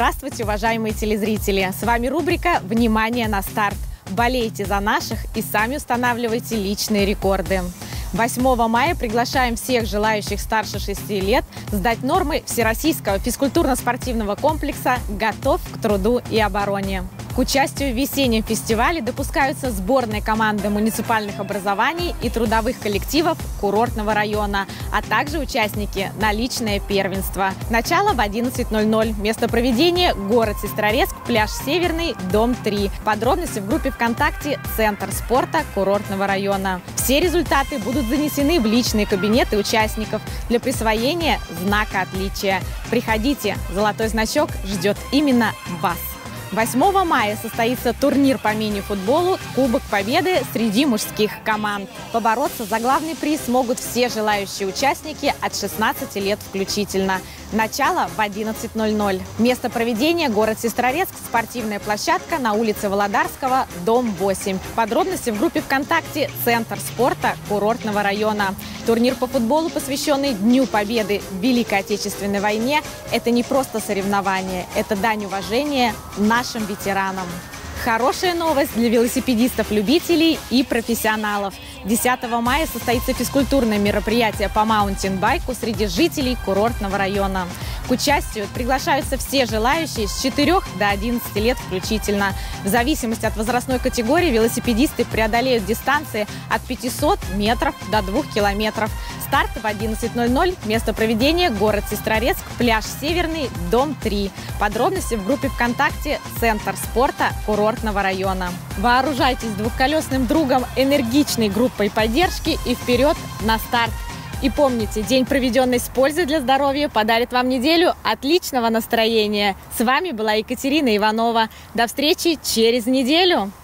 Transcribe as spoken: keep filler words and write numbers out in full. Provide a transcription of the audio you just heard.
Здравствуйте, уважаемые телезрители! С вами рубрика «Внимание на старт». Болейте за наших и сами устанавливайте личные рекорды. восьмого мая приглашаем всех желающих старше шести лет сдать нормы Всероссийского физкультурно-спортивного комплекса «Готов к труду и обороне». К участию в весеннем фестивале допускаются сборные команды муниципальных образований и трудовых коллективов курортного района, а также участники на личное первенство. Начало в одиннадцать ноль ноль. Место проведения – город Сестрорецк, пляж Северный, дом три. Подробности в группе ВКонтакте «Центр спорта курортного района». Все результаты будут занесены в личные кабинеты участников для присвоения знака отличия. Приходите, золотой значок ждет именно вас. восьмого мая состоится турнир по мини-футболу «Кубок Победы» среди мужских команд. Побороться за главный приз смогут все желающие участники от шестнадцати лет включительно. Начало в одиннадцать ноль ноль. Место проведения – город Сестрорецк, спортивная площадка на улице Володарского, дом восемь. Подробности в группе ВКонтакте «Центр спорта курортного района». Турнир по футболу, посвященный Дню Победы в Великой Отечественной войне, это не просто соревнование, это дань уважения нашим ветеранам. Хорошая новость для велосипедистов-любителей и профессионалов. десятого мая состоится физкультурное мероприятие по маунтинбайку среди жителей курортного района. К участию приглашаются все желающие с четырёх до одиннадцати лет включительно. В зависимости от возрастной категории велосипедисты преодолеют дистанции от пятисот метров до двух километров. Старт в одиннадцать ноль ноль. Место проведения – город Сестрорецк, пляж Северный, дом три. Подробности в группе ВКонтакте «Центр спорта курортного района». Вооружайтесь двухколесным другом, энергичной группой поддержки и вперед на старт! И помните, день, проведенный с пользой для здоровья, подарит вам неделю отличного настроения. С вами была Екатерина Иванова. До встречи через неделю!